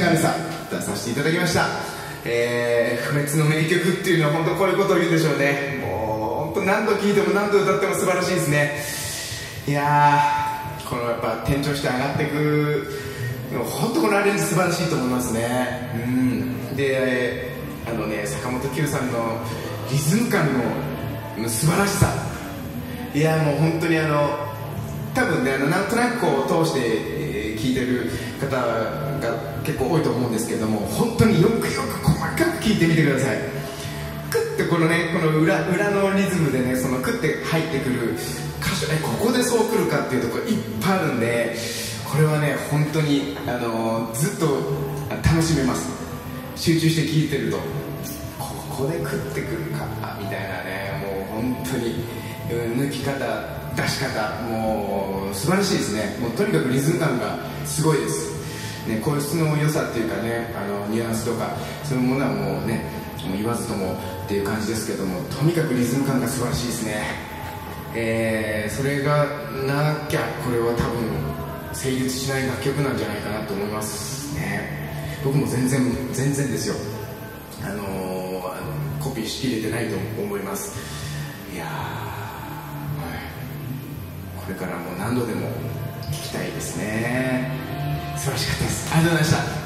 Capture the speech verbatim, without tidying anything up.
神さ出させていただきました。えー、不滅の名曲っていうのは本当こういうことを言うんでしょうね。もう本当何度聴いても何度歌っても素晴らしいですね。いやー、このやっぱ転調して上がっていく本当このアレンジ素晴らしいと思いますね。うんで、あのね、坂本九さんのリズム感の素晴らしさ、いやもう本当にあの多分ね、あのなんとなくこう通して、えー、聞いてる方が結構多いと思うんですけれども、本当によくよく細かく聞いてみてください。クッてこのね、この 裏, 裏のリズムでね、そのクッて入ってくる箇所、えここでそう来るかっていうところいっぱいあるんで、これはね本当に、あのー、ずっと楽しめます。集中して聴いてるとここで食ってくるかみたいなね、もう本当に、うん、抜き方出し方もう素晴らしいですね。もうとにかくリズム感がすごいです、ね、声質の良さっていうかね、あのニュアンスとかそういうものはもうねもう言わずともっていう感じですけども、とにかくリズム感が素晴らしいですね。えー、それがなきゃこれは多分成立しない楽曲なんじゃないかなと思いますね。僕も全然全然ですよ、あのー、コピーしきれてないと思います。いやー、はい、これからも何度でも聴きたいですね。素晴らしかったです。ありがとうございました。